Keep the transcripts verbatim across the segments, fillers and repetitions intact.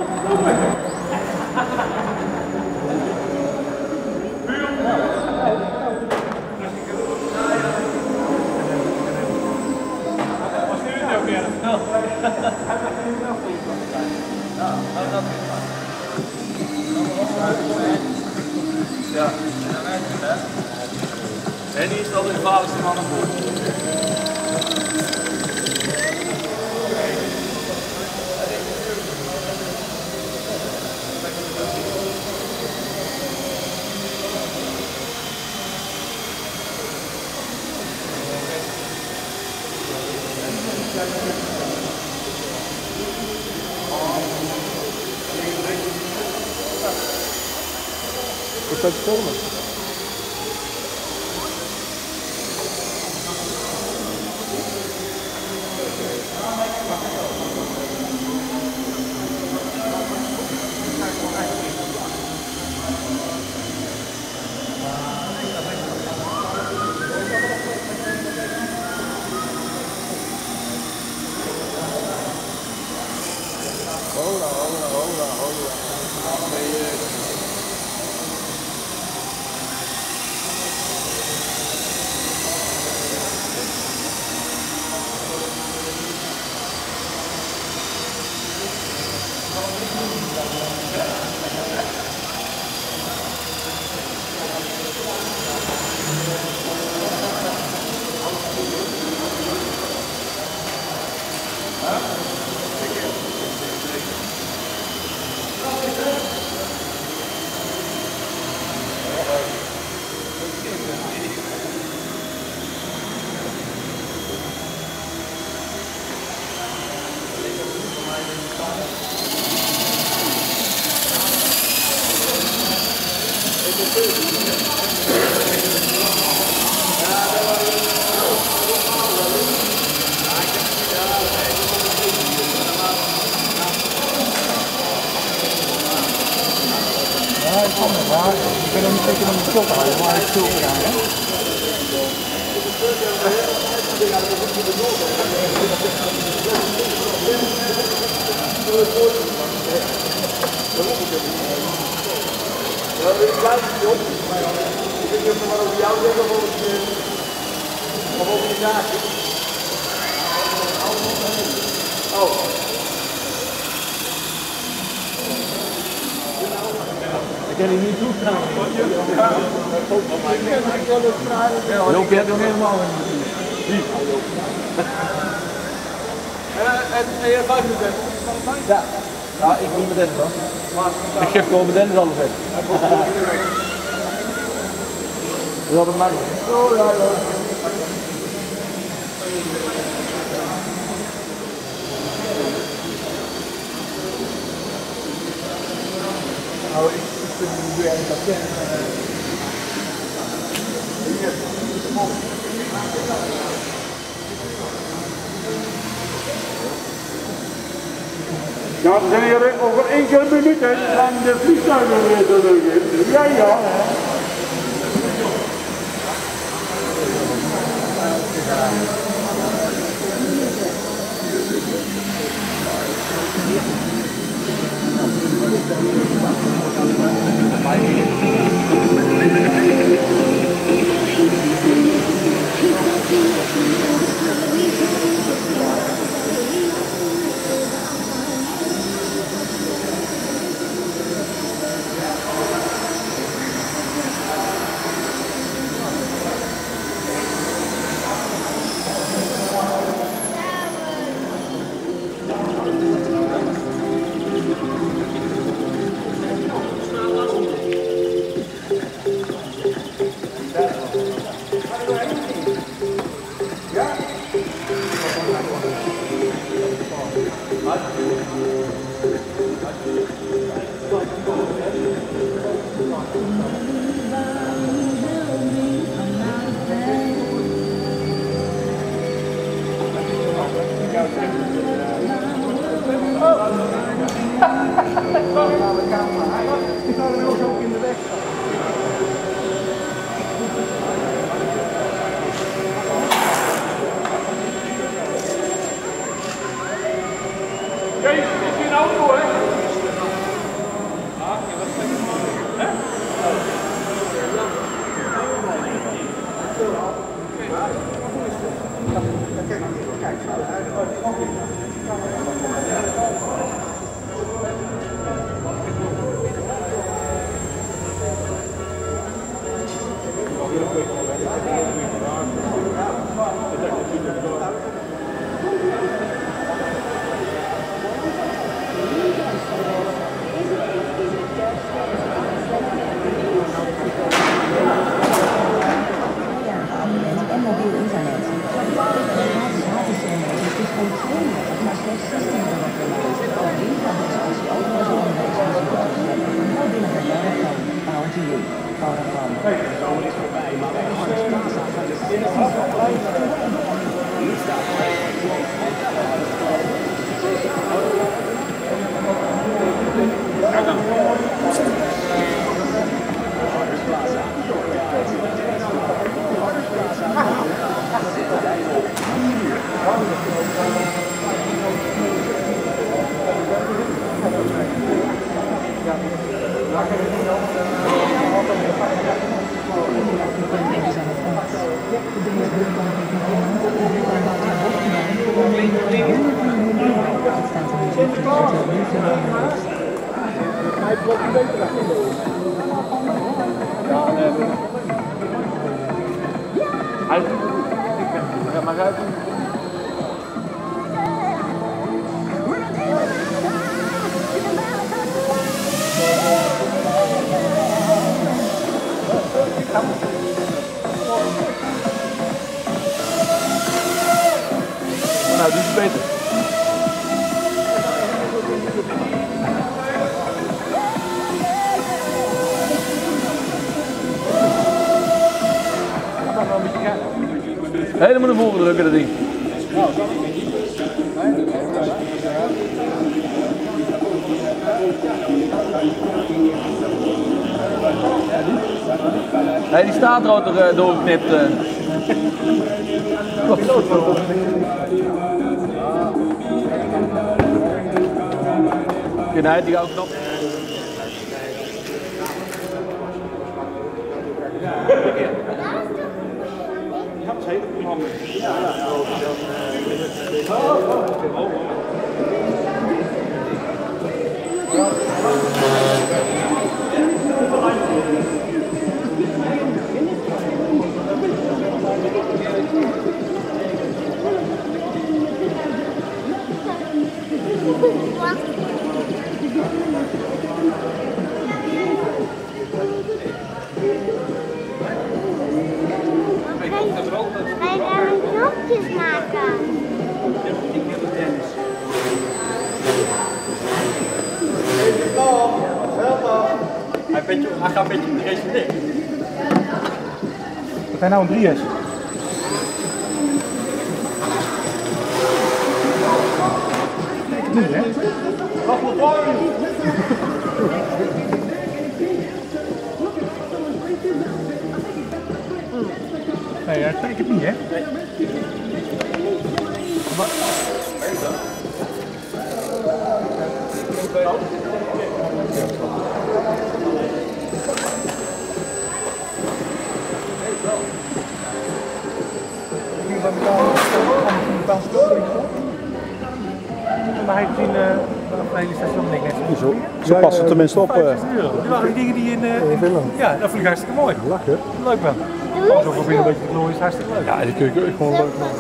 Ja, en die is wel de gevaarlijkste man aan boord. Is dat filmen? Hola, hola, hola, hola. Ja, ik kom er waar. Ik ben nog niet zeker om de stil te houden, maar hij is stil gedaan, hè? Ja, dat is juist niet op. Ik weet niet of er wat over jou zeggen of over, of over je zaakje. Oh. Ik kan hier niet toe gaan. Joop, je hebt nog helemaal niet. En je vijf minuten? Ja. Ja, ik doe met Dennis dan. Ik geef gewoon met Dennis alles weg. Dat is maar niet. Oh ja, ja. Nou, ik vind het nu eigenlijk dat Dames en heren, over enkele minuten gaan de vliegtuigen weer de lucht in. Ja, ja. Ik zou er ook in de weg staan. Kees, dit is geen auto, hè? Uit. Ja, maar uit. Nou, dit is beter. Helemaal naar voren drukken, dat ding. Nee, die staat er al uh, doorgeknipt. Uh. Nee, die gaat ook knap. Wij gaan knopjes maken. Hij, beetje, hij gaat een beetje op de race dicht. Wat hij nou een drie is? Nu, hè? Wacht nog voor u. Nee, ik denk het niet, hè? Nee. Maar... Maar hij heeft in uh, hele station denk ik net zo. Ze passen tenminste op. Uh... Die waren die dingen die in, uh, in Finland. Ja, dat vond ik hartstikke mooi. Lachen. Leuk man. Alles over binnen een beetje te glooien is hartstikke leuk. Ja, die kun je gewoon leuk maken.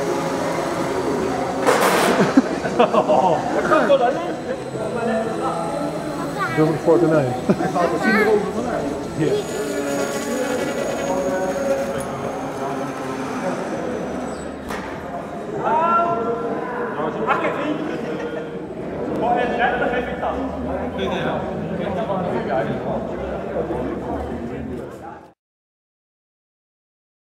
Doe het voor tonijn. Hij valt er zien erover vanuit. Hier. Mag ik het niet? Voor het rennen geef ik dat.